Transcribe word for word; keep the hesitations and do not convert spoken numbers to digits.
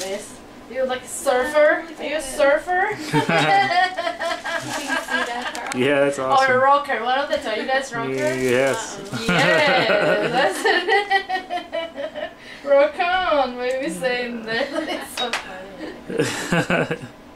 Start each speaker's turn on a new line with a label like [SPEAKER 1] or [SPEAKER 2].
[SPEAKER 1] this. You're like a surfer? Are you a surfer?
[SPEAKER 2] Yeah, that's awesome.
[SPEAKER 1] Or a rocker? One of the two. Are you guys rockers?
[SPEAKER 2] Yes.
[SPEAKER 1] Uh-oh. Yes. That's rock on. Maybe saying that. It's so funny.